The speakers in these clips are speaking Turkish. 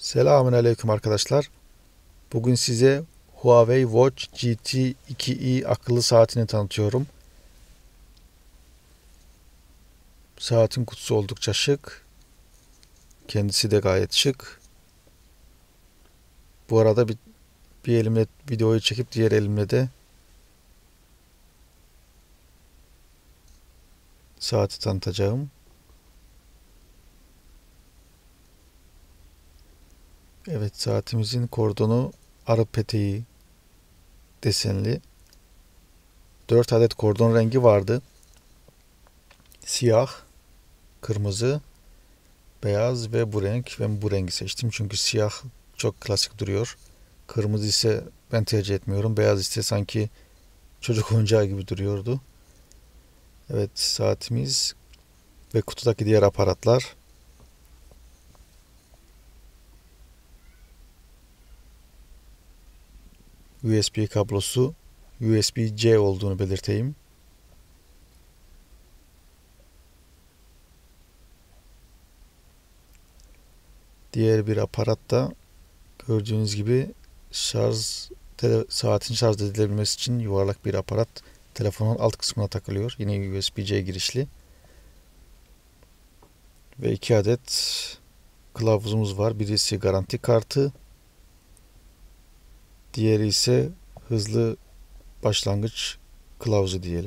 Selamünaleyküm arkadaşlar. Bugün size Huawei Watch GT 2i akıllı saatini tanıtıyorum. Saatin kutusu oldukça şık. Kendisi de gayet şık. Bu arada bir elimle videoyu çekip diğer elimle de saati tanıtacağım. Evet, saatimizin kordonu arı peteği desenli. 4 adet kordon rengi vardı. Siyah, kırmızı, beyaz ve bu renk. Ben bu rengi seçtim çünkü siyah çok klasik duruyor. Kırmızı ise ben tercih etmiyorum. Beyaz ise sanki çocuk oyuncağı gibi duruyordu. Evet, saatimiz ve kutudaki diğer aparatlar. USB kablosu USB-C olduğunu belirteyim. Diğer bir aparat da gördüğünüz gibi saatin şarj edilebilmesi için yuvarlak bir aparat telefonun alt kısmına takılıyor. Yine USB-C girişli. Ve 2 adet kılavuzumuz var. Birisi garanti kartı, diğeri ise hızlı başlangıç kılavuzu diyelim.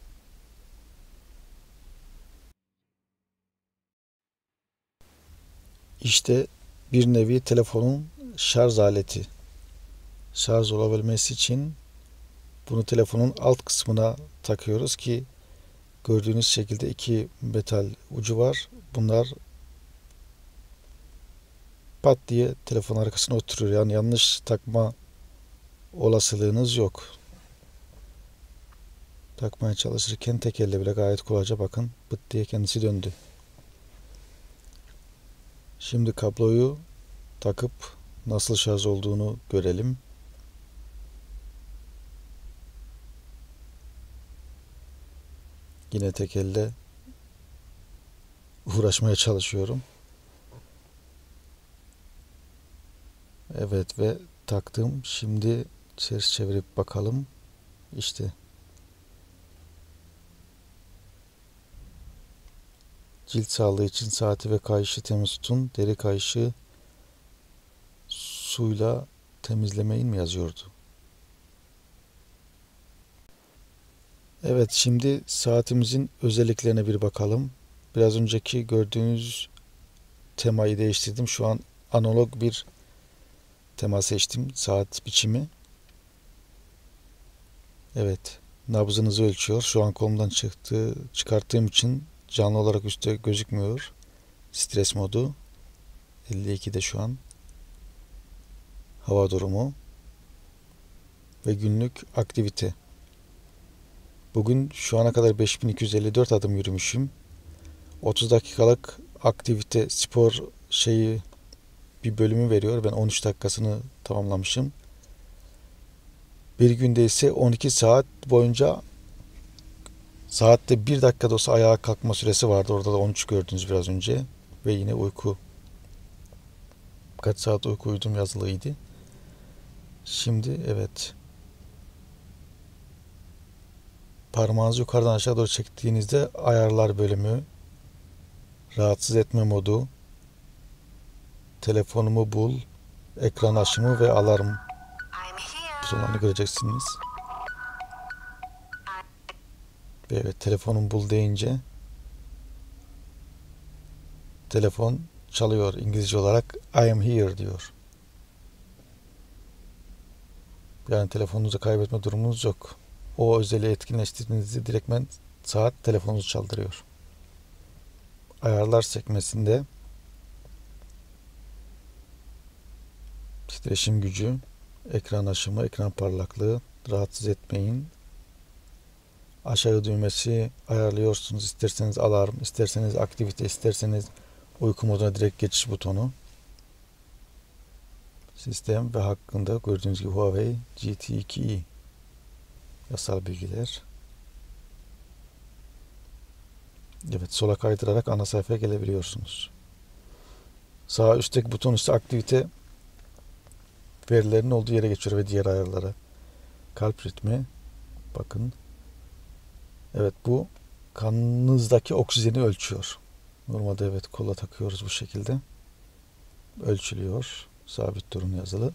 İşte bir nevi telefonun şarj aleti. Şarj olabilmesi için bunu telefonun alt kısmına takıyoruz ki gördüğünüz şekilde 2 metal ucu var. Bunlar pat diye telefon arkasına oturuyor. Yani yanlış takma olasılığınız yok. Takmaya çalışırken tek elle bile gayet kolayca bakın pıt diye kendisi döndü. Şimdi kabloyu takıp nasıl şarj olduğunu görelim. Yine tek elle uğraşmaya çalışıyorum. Evet ve taktım. Şimdi ters çevirip bakalım. İşte cilt sağlığı için saati ve kayışı temiz tutun. Deri kayışı suyla temizlemeyin mi yazıyordu? Evet, şimdi saatimizin özelliklerine bir bakalım. Biraz önceki gördüğünüz temayı değiştirdim. Şu an analog bir tema seçtim. Saat biçimi. Evet, nabzınızı ölçüyor. Şu an kolumdan çıkarttığım için canlı olarak üstte gözükmüyor. Stres modu 52'de şu an. Hava durumu ve günlük aktivite. Bugün şu ana kadar 5254 adım yürümüşüm. 30 dakikalık aktivite spor bir bölümü veriyor. Ben 13 dakikasını tamamlamışım. Bir günde ise 12 saat boyunca saatte 1 dakika da olsa ayağa kalkma süresi vardı. Orada da 13 gördünüz biraz önce. Ve yine uyku. Kaç saat uyku uyudum yazılıydı. Şimdi evet. Parmağınızı yukarıdan aşağı doğru çektiğinizde ayarlar bölümü, rahatsız etme modu, telefonumu bul, ekran aşımı ve alarm butonlarını göreceksiniz. Ve evet, telefonum bul deyince telefon çalıyor. İngilizce olarak I am here diyor. Yani telefonunuzu kaybetme durumunuz yok. O özelliği etkinleştirdiğinizde direktmen saat telefonunuzu çaldırıyor. Ayarlar sekmesinde titreşim gücü, ekran aşımı, ekran parlaklığı, rahatsız etmeyin. Aşağı düğmesi ayarlıyorsunuz. İsterseniz alarm, isterseniz aktivite, isterseniz uyku moduna direkt geçiş butonu. Sistem ve hakkında gördüğünüz gibi Huawei GT2i yasal bilgiler. Evet, sola kaydırarak ana sayfaya gelebiliyorsunuz. Sağ üstteki buton ise aktivite verilerinin olduğu yere geçiyor ve diğer ayarlara. Kalp ritmi. Bakın. Evet, bu kanınızdaki oksijeni ölçüyor. Normalde evet kola takıyoruz bu şekilde. Ölçülüyor. Sabit durum yazılı.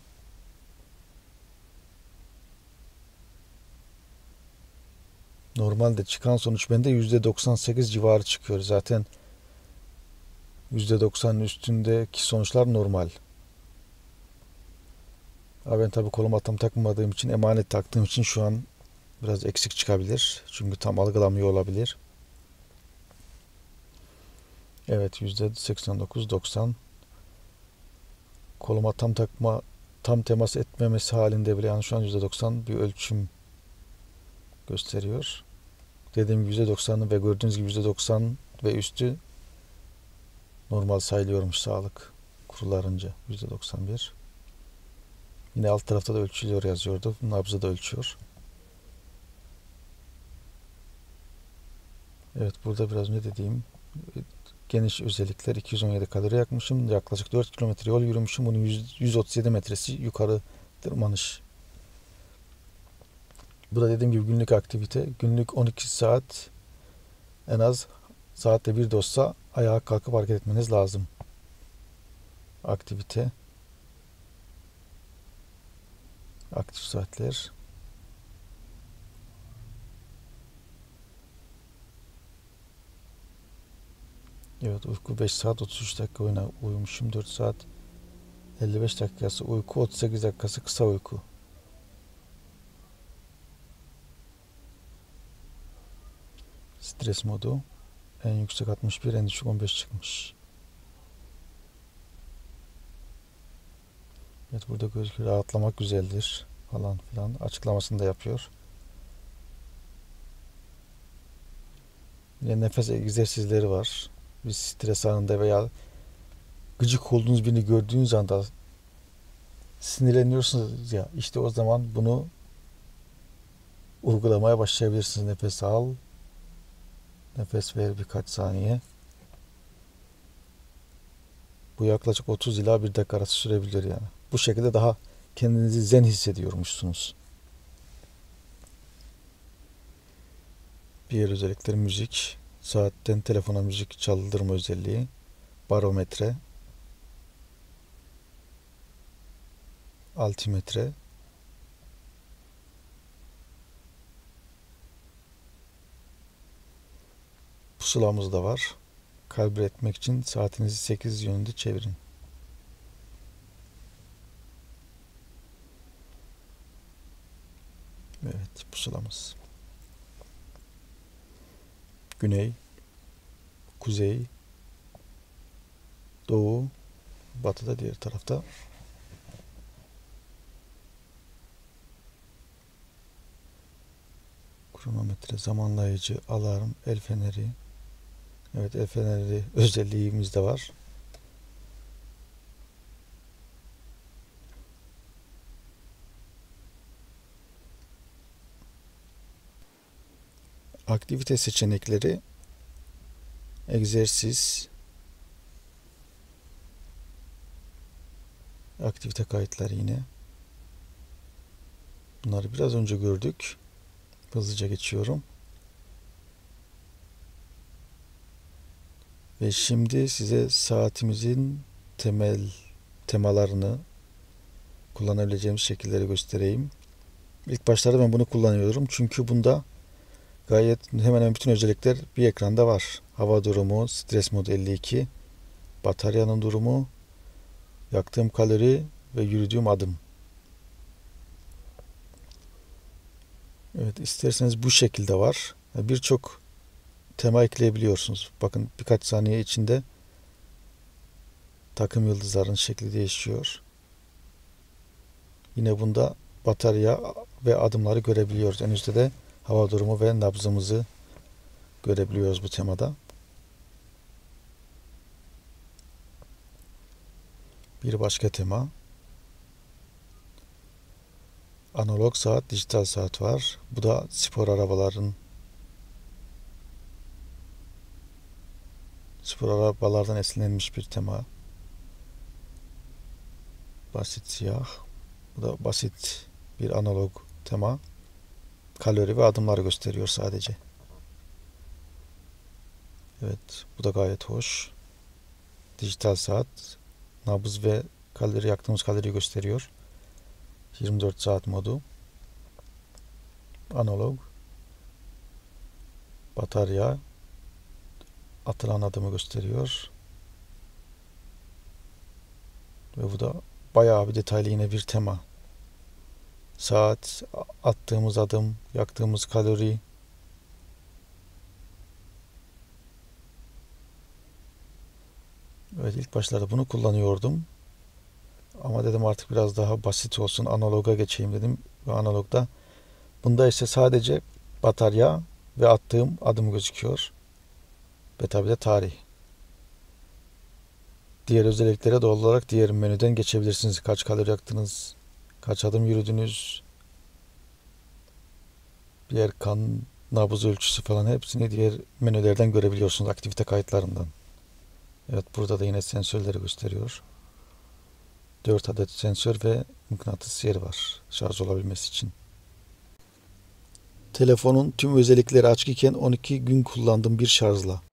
Normalde çıkan sonuç bende %98 civarı çıkıyor. Zaten %90'ın üstündeki sonuçlar normal. Ama ben tabii koluma tam takmadığım için, emanet taktığım için şu an biraz eksik çıkabilir. Çünkü tam algılamıyor olabilir. Evet, %89-90. Koluma tam temas etmemesi halinde bile yani şu an %90 bir ölçüm gösteriyor. Dediğim gibi %90 ve gördüğünüz gibi %90 ve üstü normal sayılıyormuş sağlık kurularınca. %91. Yine alt tarafta da ölçülüyor yazıyordu. Nabzı da ölçüyor. Evet, burada biraz önce dediğim geniş özellikler, 217 kalori yakmışım. Yaklaşık 4 kilometre yol yürümüşüm. Bunun 137 metresi yukarı tırmanış. Burada dediğim gibi günlük aktivite. Günlük 12 saat en az, saatte bir de olsa ayağa kalkıp hareket etmeniz lazım. Aktivite. Aktif saatler. Evet, uyku 5 saat 33 dakika uyumuşum. 4 saat 55 dakikası uyku, 38 dakikası kısa uyku. Stres modu. En yüksek 61, en düşük 15 çıkmış. Evet, burada gözüküyor. Rahatlamak güzeldir falan filan. Açıklamasını da yapıyor. Yine nefes egzersizleri var. Bir stres anında veya gıcık olduğunuz birini gördüğünüz anda sinirleniyorsunuz ya, işte o zaman bunu uygulamaya başlayabilirsiniz. Nefes al, nefes ver birkaç saniye. Bu yaklaşık 30 ila 1 dakika arası sürebilir yani. Bu şekilde daha kendinizi zen hissediyormuşsunuz. Diğer özellikler müzik. Saatten telefona müzik çaldırma özelliği. Barometre. Altimetre. Pusulamız da var. Kalibre etmek için saatinizi 8 yönünde çevirin. Evet, pusulamız. Güney, kuzey, doğu, batı da diğer tarafta. Kronometre, zamanlayıcı, alarm, el feneri. Evet, el feneri özelliğimiz de var. Aktivite seçenekleri, egzersiz, aktivite kayıtları yine. Bunları biraz önce gördük. Hızlıca geçiyorum. Ve şimdi size saatimizin temalarını, kullanabileceğimiz şekilleri göstereyim. İlk başlarda ben bunu kullanıyorum. Çünkü bunda gayet hemen hemen bütün özellikler bir ekranda var. Hava durumu, stres modu 52, bataryanın durumu, yaktığım kalori ve yürüdüğüm adım. Evet, isterseniz bu şekilde var. Birçok tema ekleyebiliyorsunuz. Bakın, birkaç saniye içinde takım yıldızların şekli değişiyor. Yine bunda batarya ve adımları görebiliyoruz. En üstte de hava durumu ve nabzımızı görebiliyoruz bu temada. Bir başka tema. Analog saat, dijital saat var. Bu da spor arabalardan esinlenmiş bir tema. Basit siyah. Bu da basit bir analog tema. Kalori ve adımları gösteriyor sadece. Evet, bu da gayet hoş. Dijital saat. Nabız ve kalori, yaktığımız kaloriyi gösteriyor. 24 saat modu. Analog. Batarya. Atılan adımı gösteriyor. Ve bu da bayağı bir detaylı yine bir tema. Saat, attığımız adım, yaktığımız kalori. Evet, ilk başlarda bunu kullanıyordum. Ama dedim artık biraz daha basit olsun, analoga geçeyim dedim. Ve analogda. Bunda ise sadece batarya ve attığım adım gözüküyor. Ve tabi de tarih. Diğer özelliklere doğal olarak diğer menüden geçebilirsiniz. Kaç kalori yaktınız, kaç adım yürüdünüz, diğer kan nabız ölçüsü falan hepsini diğer menülerden görebiliyorsunuz, aktivite kayıtlarından. Evet, burada da yine sensörleri gösteriyor. 4 adet sensör ve mıknatıs yeri var şarj olabilmesi için. Telefonun tüm özellikleri açık iken 12 gün kullandım bir şarjla.